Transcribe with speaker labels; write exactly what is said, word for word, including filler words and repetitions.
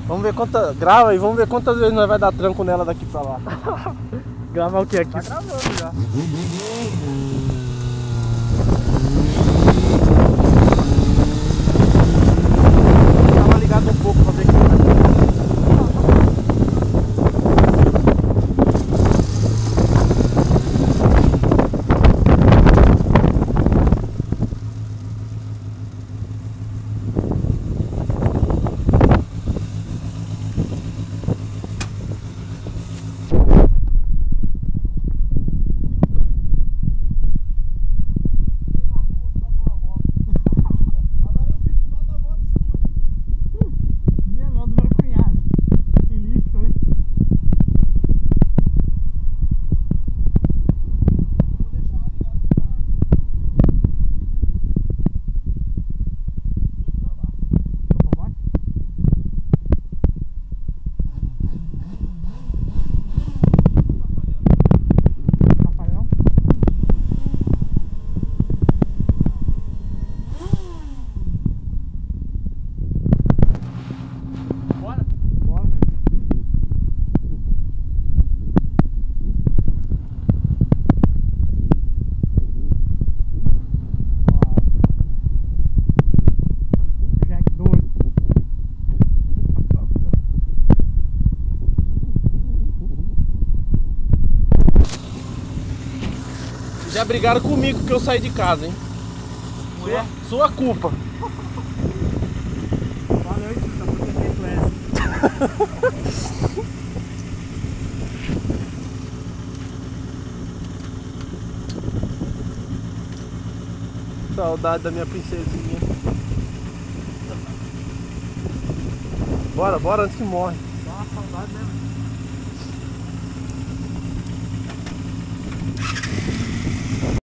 Speaker 1: Vamos ver quanta... Grava e vamos ver quantas vezes nós vai dar tranco nela daqui pra lá.
Speaker 2: Gravar o que aqui?
Speaker 1: Tá gravando já. Dá uma ligada um pouco pra ver que... Já brigaram comigo que eu saí de casa, hein? Sua, sua culpa.
Speaker 2: Valeu, Tita, por ter feito essa.
Speaker 1: Saudade da minha princesinha. Bora, bora antes que morre.
Speaker 2: Dá uma saudade mesmo.